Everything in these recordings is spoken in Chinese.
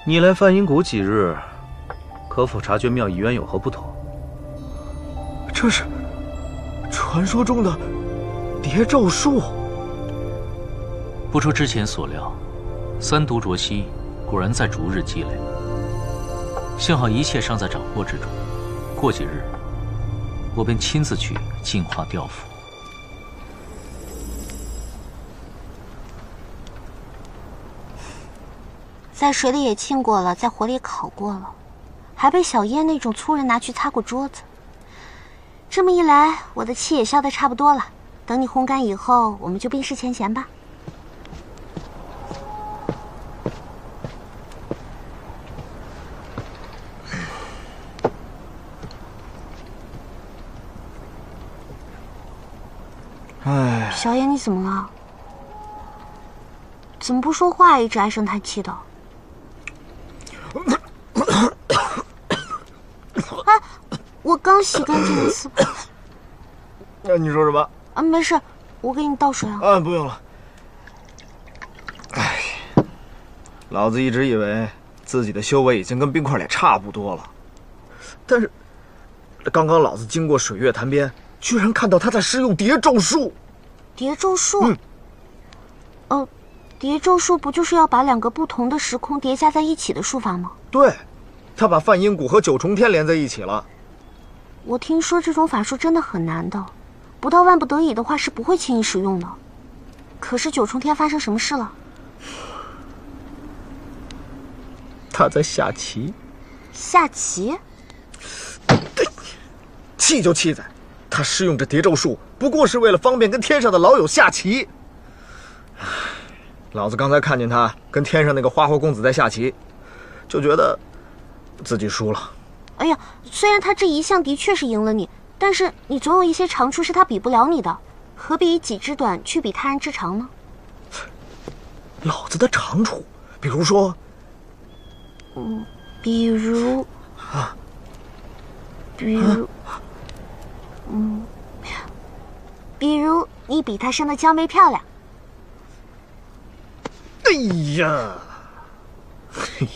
你来梵音谷几日，可否察觉妙意渊有何不妥？ 这是传说中的叠咒术。 不出之前所料，三毒浊息果然在逐日积累。幸好一切尚在掌握之中，过几日，我便亲自去净化吊符。 在水里也浸过了，在火里烤过了，还被小叶那种粗人拿去擦过桌子。这么一来，我的气也消得差不多了。等你烘干以后，我们就冰释前嫌吧。 哎， 小叶，你怎么了？怎么不说话，一直唉声叹气的？哎，我刚洗干净的丝。 你说什么？ 啊，没事，我给你倒水啊。 啊，不用了。哎，老子一直以为自己的修为已经跟冰块脸差不多了，但是刚刚老子经过水月潭边，居然看到他在施用叠咒术。 叠咒术？叠咒术不就是要把两个不同的时空叠加在一起的术法吗？ 对，他把梵音谷和九重天连在一起了。 我听说这种法术真的很难的，不到万不得已的话是不会轻易使用的。可是九重天发生什么事了？ 他在下棋。 下棋？ 气就气在，他施用这叠咒术，不过是为了方便跟天上的老友下棋。老子刚才看见他跟天上那个花花公子在下棋，就觉得自己输了。 哎呀，虽然他这一项的确是赢了你，但是你总有一些长处是他比不了你的，何必以己之短去比他人之长呢？ 老子的长处，比如说， 比如，比如你比他生的娇媚漂亮。 哎呀，嘿，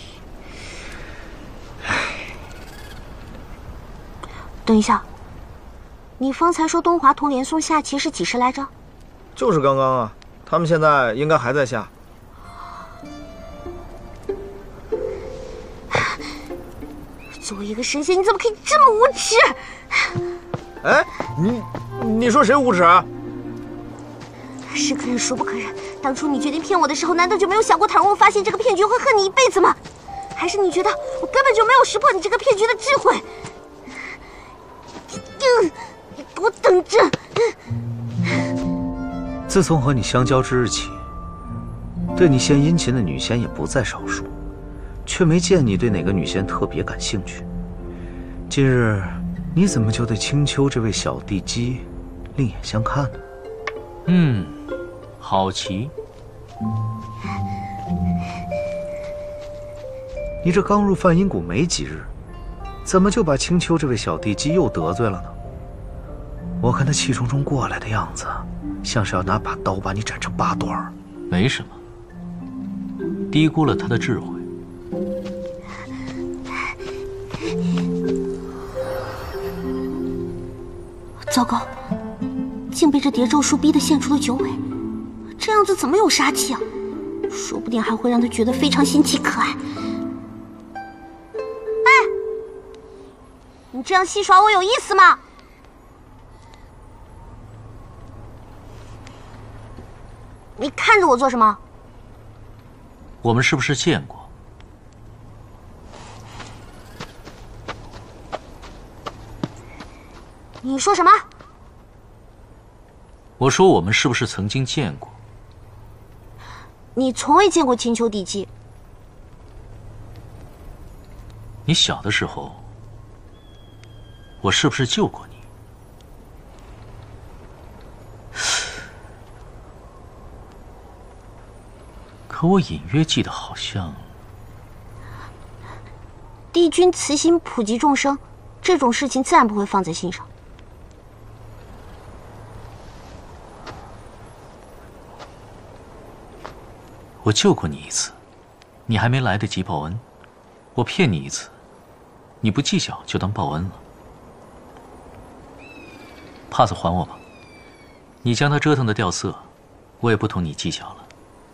等一下，你方才说东华同连宋下棋是几时来着？ 就是刚刚啊，他们现在应该还在下。 作为一个神仙，你怎么可以这么无耻？ 哎，你说谁无耻啊？ 是可忍孰不可忍？当初你决定骗我的时候，难道就没有想过倘若我发现这个骗局会恨你一辈子吗？还是你觉得我根本就没有识破你这个骗局的智慧？你给我等着！ 自从和你相交之日起，对你献殷勤的女仙也不在少数，却没见你对哪个女仙特别感兴趣。今日你怎么就对青丘这位小地姬另眼相看呢？ 好棋。 你这刚入梵音谷没几日，怎么就把青丘这位小地姬又得罪了呢？我看他气冲冲过来的样子，像是要拿把刀把你斩成8段。 没什么，低估了他的智慧。 糟糕，竟被这叠咒术逼得现出了九尾，这样子怎么有杀气啊？说不定还会让他觉得非常新奇可爱。哎，你这样戏耍我有意思吗？你看着我做什么？ 我们是不是见过？ 你说什么？ 我说我们是不是曾经见过？ 你从未见过青丘地姬。 你小的时候，我是不是救过你？可我隐约记得好像…… 帝君慈心普及众生，这种事情自然不会放在心上。 我救过你一次，你还没来得及报恩， 我骗你一次，你不计较就当报恩了。帕子还我吧，你将它折腾的掉色，我也不同你计较了。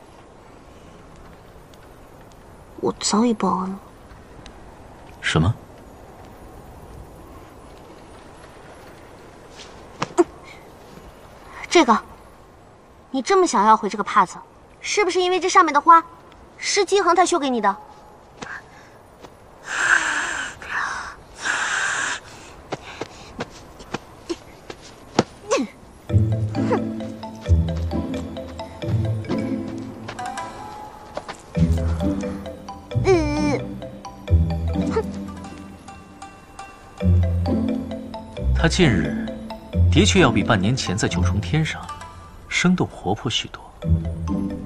我早已报恩了。 什么？ 这个，你这么想要回这个帕子，是不是因为这上面的花是姬恒他修给你的？ 他近日的确要比半年前在九重天上生动活泼许多。